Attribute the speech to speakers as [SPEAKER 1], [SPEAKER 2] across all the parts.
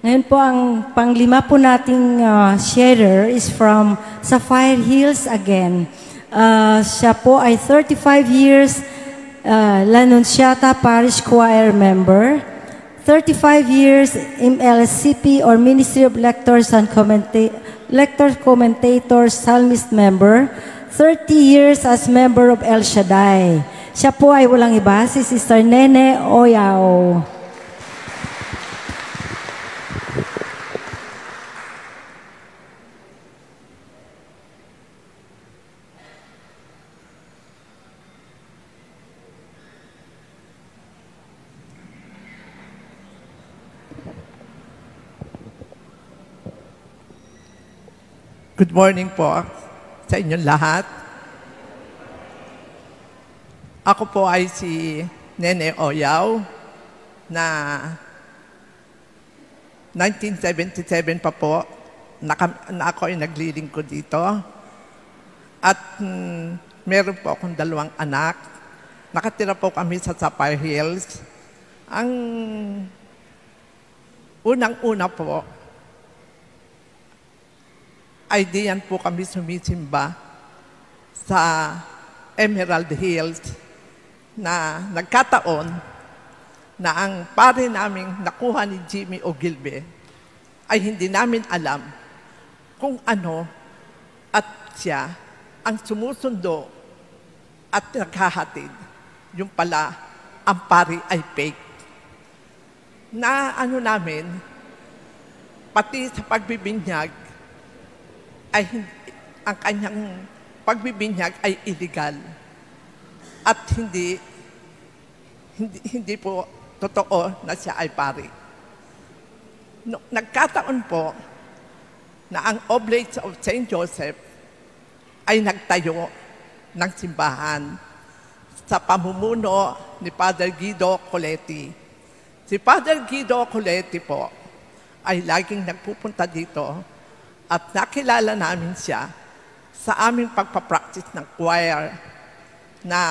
[SPEAKER 1] Ngayon po, ang panglima po nating sharer is from Sapphire Hills again. Siya po ay 35 years Lanunciata Parish Choir member, 35 years MLSCP or Ministry of Lectors and Commentators Psalmist member, 30 years as member of El Shaddai. Siya po ay walang iba, si Sister Nene Oyao.
[SPEAKER 2] Good morning po sa inyong lahat. Ako po ay si Nene Oyao na 1977 pa po na ako ay naglilingkod dito. At meron po akong 2 anak. Nakatira po kami sa Sapphire Hills. Ang unang-una po, ay diyan po kami sumisimba sa Emerald Hills na nagkataon na ang pare naming nakuha ni Jimmy Ogilvie ay hindi namin alam kung ano at siya ang sumusundo at naghahatid. Yung pala, ang pare ay fake. Na ano namin, pati sa pagbibinyag, ay ang kanyang pagbibinyag ay illegal at hindi po totoo na siya ay pari. Nagkataon po na ang Oblates of St. Joseph ay nagtayo ng simbahan sa pamumuno ni Father Guido Coletti. Si Father Guido Coletti po ay laging nagpupunta dito at nakilala namin siya sa aming pagpapractice ng choir na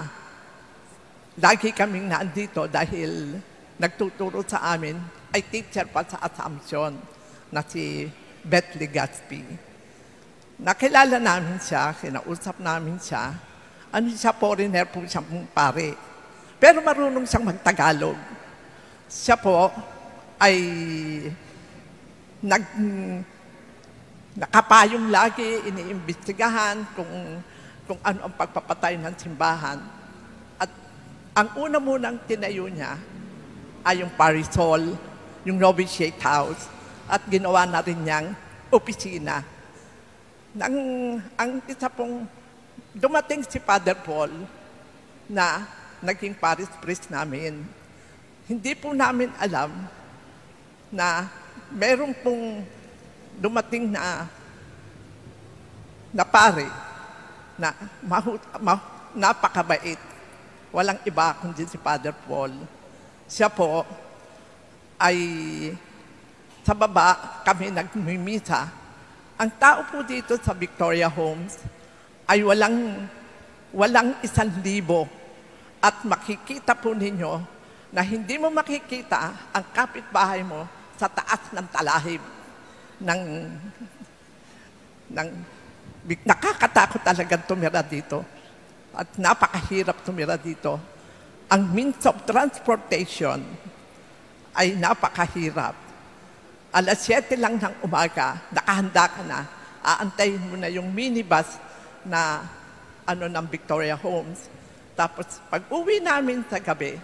[SPEAKER 2] lagi kaming naandito dahil nagtuturo sa amin ay teacher pa sa Assumption na si Beth Legaspi. Nakilala namin siya, kinausap namin siya. Ano siya, foreigner po siyang pare. Pero marunong siyang magtagalog. Siya po ay nakapayong lagi, iniimbestigahan kung ano ang pagpapatay ng simbahan. At ang una munang tinayo niya ay yung parish hall, yung novitiate house, at ginawa na rin niyang opisina. Ang isa pong dumating si Father Paul na naging parish priest namin, hindi po namin alam na meron pong dumating na pare na napakabait. Walang iba kundi si Father Paul. Siya po ay sa baba kami nagmimisa. Ang tao po dito sa Victoria Homes ay walang 1,000 at makikita po ninyo na hindi mo makikita ang kapitbahay mo sa taas ng talahib. Nakakatakot talagang tumira dito at napakahirap tumira dito. Ang means of transportation ay napakahirap. 7:00 lang ng umaga, nakahanda ka na, aantayin mo na yung minibus na ng Victoria Homes. Tapos pag uwi namin sa gabi,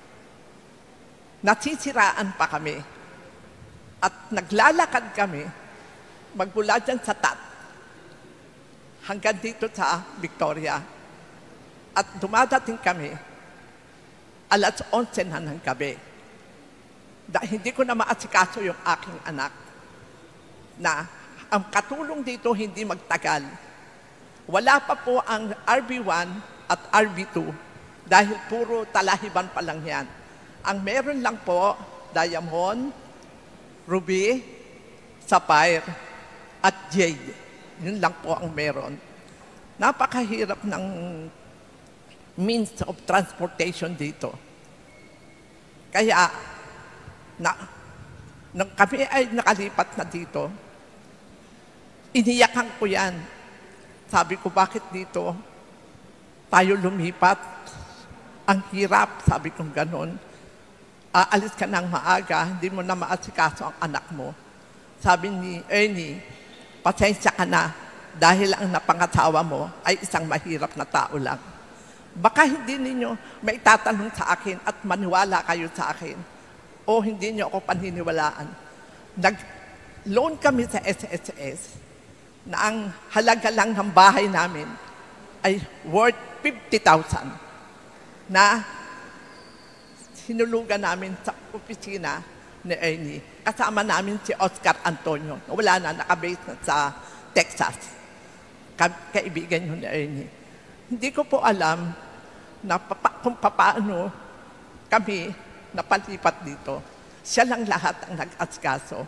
[SPEAKER 2] nasisiraan pa kami. At naglalakad kami, magmula dyan sa TAT, hanggang dito sa Victoria. At dumadating kami, 11:00 na ng gabi. Dahil hindi ko na maasikaso yung aking anak, na ang katulong dito hindi magtagal. Wala pa po ang RB1 at RB2, dahil puro talahiban pa lang yan. Ang meron lang po, diamond, ruby, sapphire, at jade. Yun lang po ang meron. Napakahirap ng means of transportation dito. Kaya, Nung kami ay nakalipat na dito, iniyakan ko yan. Sabi ko, bakit dito tayo lumipat? Ang hirap, sabi kong ganon. Aalis ka ng maaga, hindi mo na maasikaso ang anak mo. Sabi ni Ernie, pasensya ka na dahil ang napangasawa mo ay isang mahirap na tao lang. Baka hindi ninyo may tatanong sa akin at maniwala kayo sa akin o hindi nyo ako paniniwalaan. Nag-loan kami sa SSS na ang halaga lang ng bahay namin ay worth 50,000 na sinulugan namin sa opisina ni Ernie. Kasama namin si Oscar Antonio. Wala na, nakabase na sa Texas. Kaibigan yun ni Ernie. Hindi ko po alam na kung paano kami napalipat dito. Siya lang lahat ang nag-asikaso.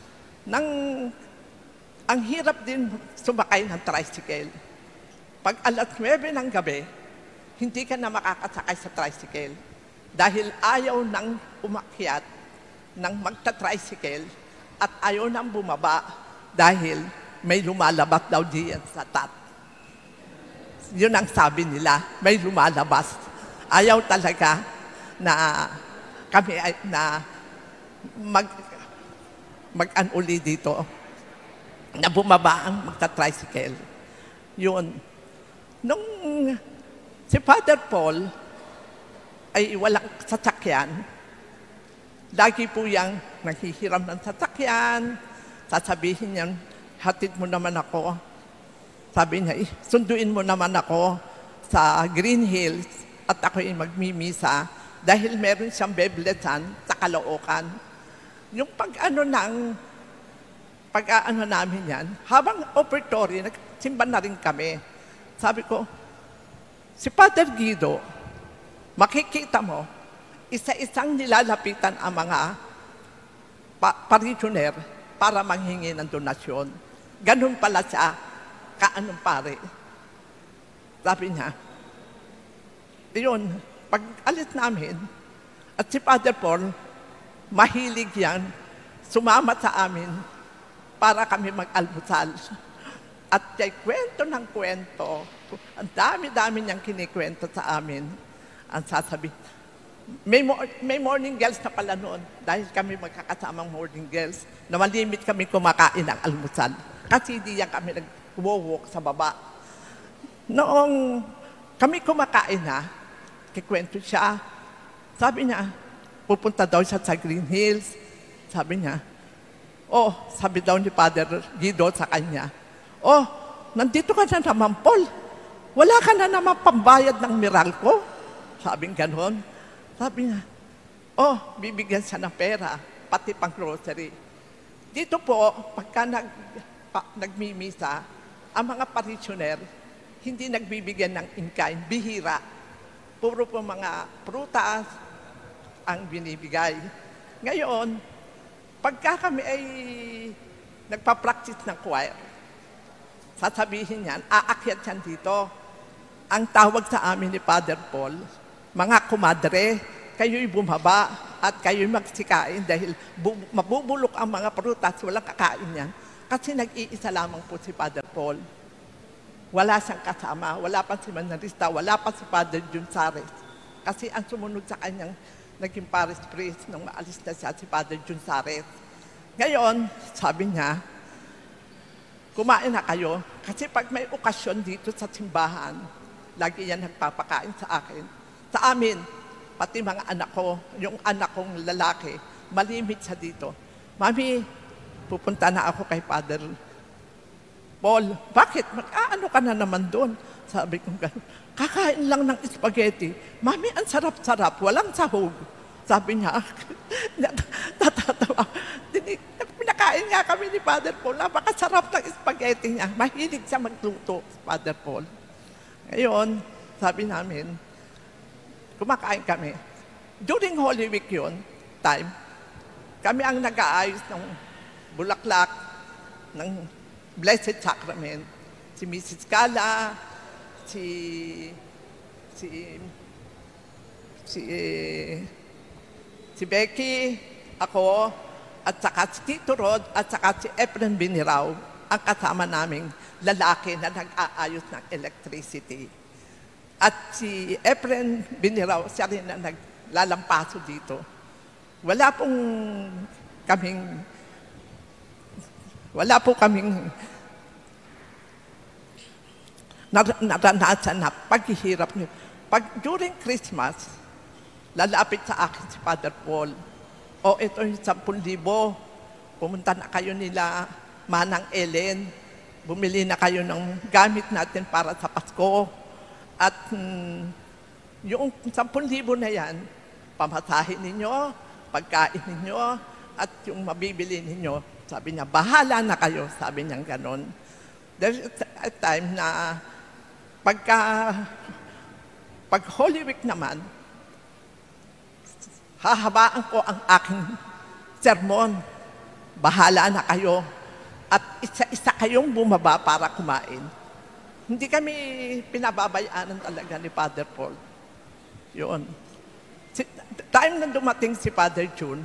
[SPEAKER 2] Ang hirap din sumakay ng tricycle. Pag alas 9 ng gabi, hindi ka na makakasakay sa tricycle dahil ayaw nang umakyat ng magta-tricycle at ayaw nang bumaba dahil may lumalabas daw diyan sa tat. Yun ang sabi nila, may lumalabas. Ayaw talaga na kami ay na mag-anuli dito na bumaba ang magta-tricycle. Yun. Nung si Father Paul ay walang sasakyan, lagi po yang naghihiram ng sasakyan, sasabihin niya, hatid mo naman ako. Sabi niya, sunduin mo naman ako sa Green Hills at ako ay magmimisa dahil meron siyang beblesan sa Caloocan. Yung pag-ano namin yan, habang operatory, nagsimba na rin kami. Sabi ko, si Father Guido, makikita mo, isa-isang nilalapitan ang mga parishioner para manghingi ng donasyon. Ganun pala siya, kaanong pare. Sabi niya, yun, pag alis namin, at si Father Paul, mahilig yan, sumama sa amin para kami mag-almusal. At kay kwento ng kwento, ang dami-dami niyang kinikwento sa amin. Ang sasabi, may morning girls na pala noon dahil kami magkakasamang morning girls na malimit kami kumakain ng almusal. Kasi di yan kami nag-walk sa baba. Noong kami kumakain na, kikwento siya, sabi niya, pupunta daw siya sa Green Hills. Sabi niya, sabi daw ni Father Guido sa kanya, nandito ka na naman, Paul. Wala ka na naman pambayad ng Meralco? Sabing ganon. Sabi niya, bibigyan siya ng pera, pati pang grocery. Dito po, pagka nagmimisa, ang mga parishioner, hindi nagbibigyan ng in-kind, bihira. Puro po mga prutas ang binibigay. Ngayon, pagka kami ay nagpa-practice ng choir, sasabihin niyan, aakyat yan dito. Ang tawag sa amin ni Father Paul, mga kumadre, kayo'y bumaba at kayo'y magsikain dahil mabubulok ang mga prutas, walang kakain niyan. Kasi nag-iisa lamang po si Father Paul. Wala siyang kasama, wala pa si Manarista, wala pa si Father Junsares. Kasi ang sumunod sa kanyang naging parish priest nung maalis na siya, si Father Junsares. Ngayon, sabi niya, kumain na kayo. Kasi pag may okasyon dito sa simbahan, lagi yan nagpapakain sa akin. Sa amin, pati mga anak ko, yung anak kong lalaki, malimit siya dito. Mami, pupunta na ako kay Father Paul. Bakit? Mag-aano ka na naman doon? Sabi ko gano'n, kakain lang ng spaghetti. Mami, ang sarap-sarap, walang sahog. Sabi niya, natatawa. Pinakain nga kami ni Father Paul, napakasarap ng spaghetti niya. Mahilig siya magluto, Father Paul. Ngayon, sabi namin, kumakain kami. During Holy Week yun, kami ang nag-aayos ng bulaklak, ng Blessed Sacrament. Si Mrs. Cala, si Becky, ako, at saka si Tito Rod, at saka si Efren Binirao, ang kasama naming lalaki na nag-aayos ng electricity. At si Efren Binirao, siya rin na naglalampaso dito. Wala po kaming naranasan na paghihirap niyo. During Christmas, lalapit sa akin si Father Paul, ito yung 10,000, pumunta na kayo nila Manang Ellen, bumili na kayo ng gamit natin para sa Pasko. At yung 10,000 na yan, pamasahin ninyo, pagkain ninyo, at yung mabibili ninyo, sabi niya, bahala na kayo, sabi niya ganon. There's a time na pag Holy Week naman, hahabaan ko ang aking sermon. Bahala na kayo. At isa-isa kayong bumaba para kumain. Hindi kami pinababayaanan talaga ni Father Paul. Yun. Time na dumating si Father June,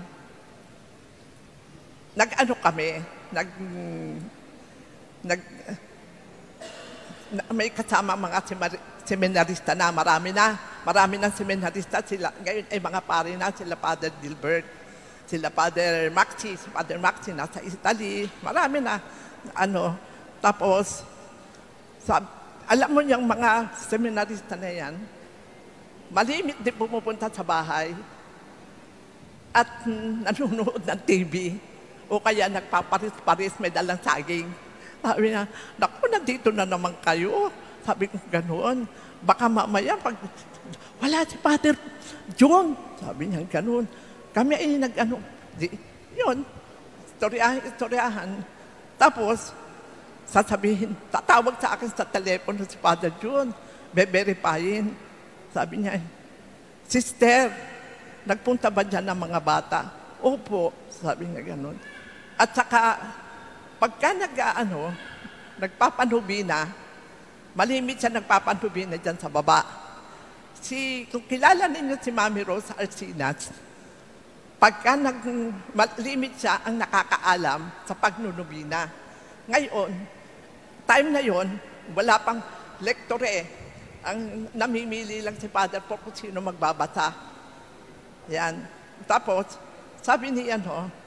[SPEAKER 2] may kasama mga seminarista na, marami ng seminarista sila. Ngayon ay mga pari na, sila Father Gilbert, sila Father Maxi, si Father Maxi nasa Italy, marami na. Tapos, alam mo yung mga seminarista na yan, malimit din pumupunta sa bahay at nanonood ng TV o kaya nagpaparis-paris, may dalang saging. Sabi niya, naku, nandito na naman kayo. Sabi ko, ganoon. Baka mamaya, wala si Father John. Sabi niya, ganoon. Kami ay yun, istoryahan. Tapos, tatawag sa akin sa telepono si Father John, be-verifyin. Sabi niya, Sister, nagpunta ba dyan ng mga bata? Opo, sabi niya gano'n. At saka, pagka nagpapanubina, malimit siya nagpapanubina dyan sa baba. Kung kilala ninyo si Mami Rose Arcinas, pagka malimit siya ang nakakaalam sa pagnunubina. Ngayon, time na yon, wala pang lektore. Ang namimili lang si Father Paul kung sino magbabasa. Yan. Tapos, sabi niya,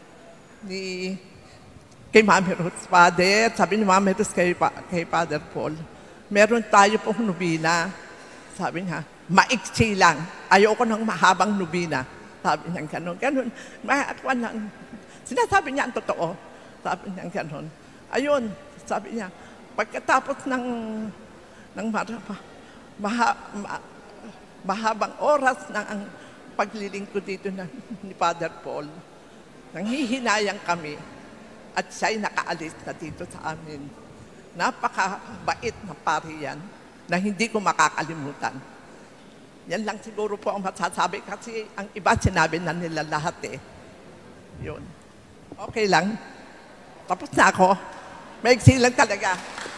[SPEAKER 2] kay Mami Ruth, Father, sabi ni Mami Ruth kay Father Paul, meron tayo pong nubina. Sabi niya, maiksi lang. Ayoko ng mahabang nubina. Sabi niya, ganun. Sinasabi niya ang totoo. Sabi niya, ganun. Ayun, sabi niya, pagkatapos ng mahabang oras ng ang paglilingkod dito ni Father Paul, nanghihinayang kami at siya'y nakaalis na dito sa amin. Napakabait na pari yan na hindi ko makakalimutan. Yan lang siguro po ang masasabi kasi ang iba sinabi na nila lahat eh. Yun. Okay lang. Tapos na ako. Maigsi lang talaga.